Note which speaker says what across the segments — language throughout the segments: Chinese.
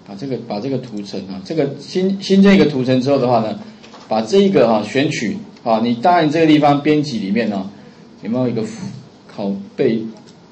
Speaker 1: 把这个图层啊，这个新增一个图层之后的话呢，把这一个选取啊，你当然这个地方编辑里面呢有没有一个拷贝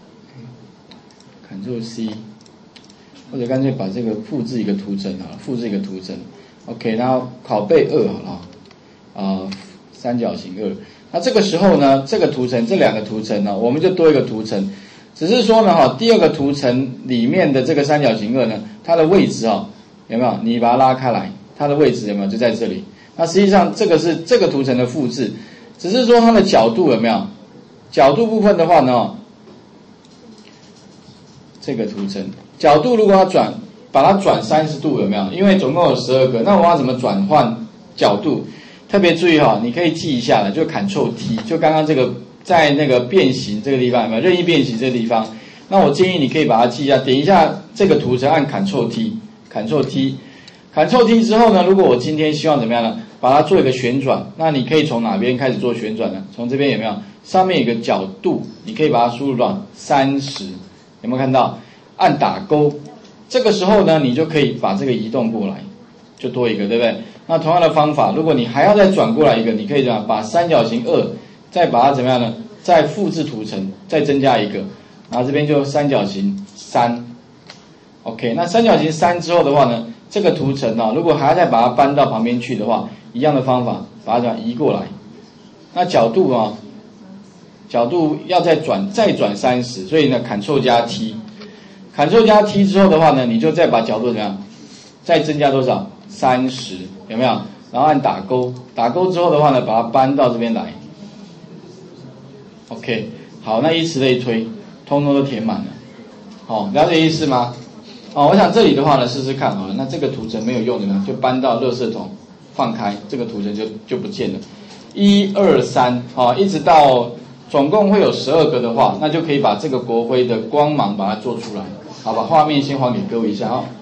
Speaker 1: ，Ctrl C， 或者干脆把这个复制一个图层好了，复制一个图层 ，OK， 然后拷贝2好了，三角形2。那这个时候呢，这个图层这两个图层呢，我们就多一个图层。只是说呢，第二个图层里面的这个三角形2呢，它的位置有没有？你把它拉开来，它的位置有没有？就在这里。那实际上这个是这个图层的复制，只是说它的角度有没有？角度部分的话呢，这个图层角度如果要把它转30度有没有？因为总共有12个，那我要怎么转换角度？特别注意你可以记一下了，就 Ctrl T， 就刚刚这个在那个变形这个地方有没有任意变形这个地方？那我建议你可以把它记一下，点一下这个图层，按 Ctrl T，Ctrl T，Ctrl T 之后呢，如果我今天希望怎么样呢？把它做一个旋转，那你可以从哪边开始做旋转呢？从这边有没有？上面有个角度，你可以把它输入到30，有没有看到？按打勾，这个时候呢，你就可以把这个移动过来，就多一个，对不对？那同样的方法，如果你还要再转过来一个，你可以怎么样？把三角形2再把它怎么样呢？再复制图层，再增加一个，然后这边就三角形3。OK， 那三角形3之后的话呢，这个图层如果还要再把它搬到旁边去的话，一样的方法，把它这样移过来。那角度要再转30，所以呢 ，Ctrl 加 T，Ctrl 加 T 之后的话呢，你就再把角度怎么样？再增加多少？30，有没有？然后按打勾，打勾之后的话呢，把它搬到这边来。OK， 好，那以此类推，通通都填满了。了解意思吗？我想这里的话呢，试试看好了。那这个图层没有用的呢，就搬到垃圾桶，放开，这个图层就不见了。1、2、3，一直到总共会有12个的话，那就可以把这个国徽的光芒把它做出来。好，把画面先还给各位一下